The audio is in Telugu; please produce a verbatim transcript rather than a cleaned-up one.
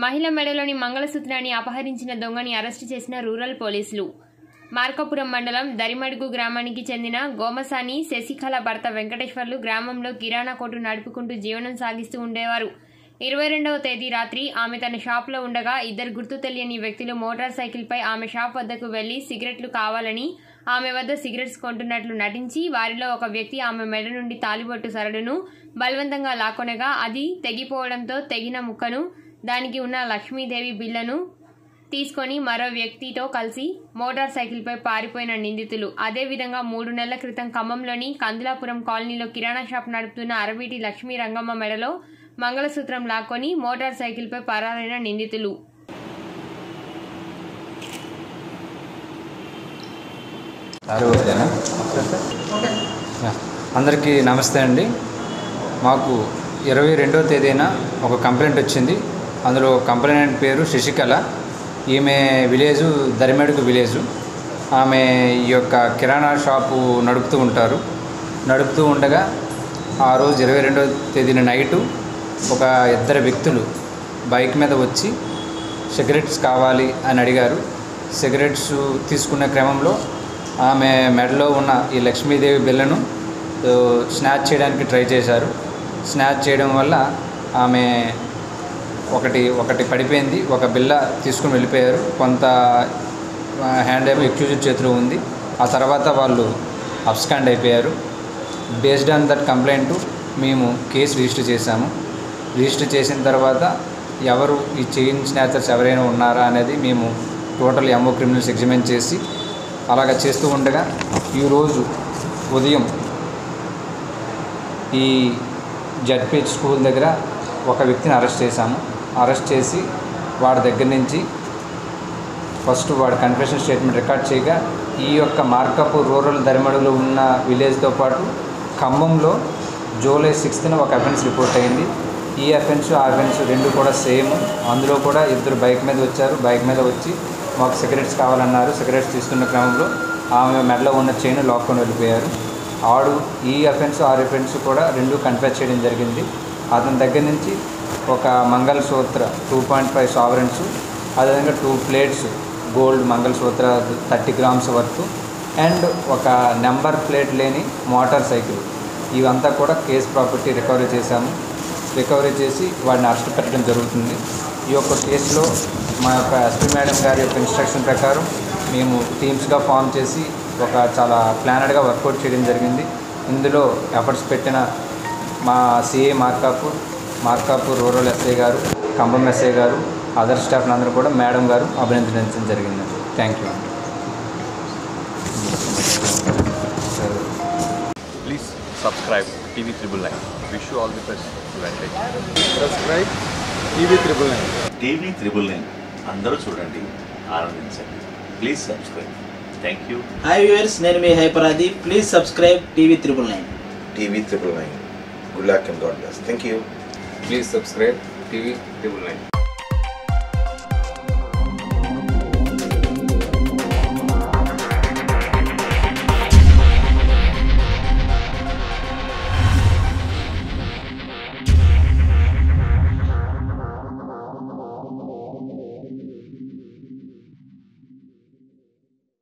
మహిళ మెడలోని మంగళసూత్రాన్ని అపహరించిన దొంగని అరెస్టు చేసిన రూరల్ పోలీసులు. మార్కాపురం మండలం దరిమడుగు గ్రామానికి చెందిన గోమసాని శశికళ భర్త వెంకటేశ్వర్లు గ్రామంలో కిరాణా కొట్టు నడుపుకుంటూ జీవనం సాగిస్తూ ఉండేవారు. ఇరవై రెండవ తేదీ రాత్రి ఆమె తన షాప్లో ఉండగా ఇద్దరు గుర్తు తెలియని వ్యక్తులు మోటార్ సైకిల్పై ఆమె షాప్ వద్దకు వెళ్లి సిగరెట్లు కావాలని ఆమె వద్ద సిగరెట్స్ కొంటున్నట్లు నటించి వారిలో ఒక వ్యక్తి ఆమె మెడ నుండి తాలిబొట్టు సరడును బలవంతంగా లాక్కొనగా అది తెగిపోవడంతో తెగిన ముక్కను దానికి ఉన్న లక్ష్మీదేవి బిళ్లను తీసుకొని మరో వ్యక్తితో కలిసి మోటార్ సైకిల్పై పారిపోయిన నిందితులు. అదేవిధంగా మూడు నెలల క్రితం ఖమ్మంలోని కందులాపురం కాలనీలో కిరాణా షాప్ నడుపుతున్న అరవీటి లక్ష్మీ రంగమ్మ మెడలో మంగళసూత్రం లాక్కొని మోటార్ సైకిల్పై పరారైన నిందితులు. అందరికీ నమస్తే అండి. మాకు ఇరవై రెండవ తేదీన ఒక కంప్లైంట్ వచ్చింది. అందులో కంప్లైంట్ పేరు శశికళ. ఈమె విలేజు దరిమడుగు విలేజు. ఆమె ఈ యొక్క కిరాణా షాపు నడుపుతూ ఉంటారు. నడుపుతూ ఉండగా ఆ రోజు ఇరవై రెండవ తేదీన నైటు ఒక ఇద్దరు వ్యక్తులు బైక్ మీద వచ్చి సిగరెట్స్ కావాలి అని అడిగారు. సిగరెట్స్ తీసుకునే క్రమంలో ఆమె మెడలో ఉన్న ఈ లక్ష్మీదేవి బిళ్ళను స్నాచ్ చేయడానికి ట్రై చేశారు. స్నాచ్ చేయడం వల్ల ఆమె ఒకటి ఒకటి పడిపోయింది. ఒక బిళ్ళ తీసుకుని వెళ్ళిపోయారు. కొంత హ్యాండ్ ఏమో ఎక్యూజ్డ్ చేతిలో ఉంది. ఆ తర్వాత వాళ్ళు అబ్స్కాండ్ అయిపోయారు. బేస్డ్ ఆన్ దట్ కంప్లైంట్ మేము కేసు రిజిస్టర్ చేశాము. రిజిస్టర్ చేసిన తర్వాత ఎవరు ఈ చైన్ స్నాచర్స్ ఎవరైనా ఉన్నారా అనేది మేము టోటల్ ఎంఓ క్రిమినల్స్ ఎగ్జామిన్ చేసి అలాగ చేస్తూ ఉండగా ఈరోజు ఉదయం ఈ జెడ్పీహెచ్ స్కూల్ దగ్గర ఒక వ్యక్తిని అరెస్ట్ చేశాము. అరెస్ట్ చేసి వాడి దగ్గర నుంచి ఫస్ట్ వాడి కన్ఫెషన్ స్టేట్మెంట్ రికార్డ్ చేయగా ఈ యొక్క మార్కాపూర్ రూరల్ దరిమడుగులో ఉన్న విలేజ్తో పాటు ఖమ్మంలో జూలై సిక్స్త్న ఒక అఫెన్స్ రిపోర్ట్ అయింది. ఈ అఫెన్స్ ఆ అఫెన్స్ రెండు కూడా సేమ్. అందులో కూడా ఇద్దరు బైక్ మీద వచ్చారు. బైక్ మీద వచ్చి మాకు సిగరెట్స్ కావాలన్నారు. సిగరెట్స్ తీసుకున్న క్రమంలో ఆమె మెడలో ఉన్న చైన్ లాక్కొని వెళ్ళిపోయారు. ఆడు ఈ అఫెన్స్ ఆ అఫెన్స్ కూడా రెండు కన్ఫెస్ చేయడం జరిగింది. అతని దగ్గర నుంచి ఒక mangalsutra two point five sovereigns, అదేవిధంగా two plates gold mangalsutra thirty grams worth and ఒక నెంబర్ ప్లేట్ లేని మోటార్ సైకిల్ ఇవంతా కూడా కేస్ ప్రాపర్టీ రికవరీ చేశాము. రికవరీ చేసి వాడిని అరెస్ట్ పెట్టడం జరుగుతుంది. ఈ యొక్క కేసులో మా యొక్క ఎస్పీ మేడం గారి యొక్క ఇన్స్ట్రక్షన్ ప్రకారం మేము టీమ్స్గా ఫామ్ చేసి ఒక చాలా ప్లానెడ్గా వర్కౌట్ చేయడం జరిగింది. ఇందులో ఎఫర్ట్స్ పెట్టిన మా CI Markapur Markapur rural SI గారు, ఖమ్మం ఎస్ఐ గారు, అదర్ స్టాఫ్ అందరూ కూడా మేడం గారు అభినందించడం జరిగింది. Thank you. Please subscribe TV triple nine. Wish you all the best. Subscribe TV triple nine. TV triple nine అందరూ చూడండి, ఆనందించండి. Please subscribe. Thank you. Hi viewers, నేను మీ హైపరాది. Please subscribe TV triple nine. TV triple nine. Good luck and God bless. Thank you. Please subscribe TV triple nine.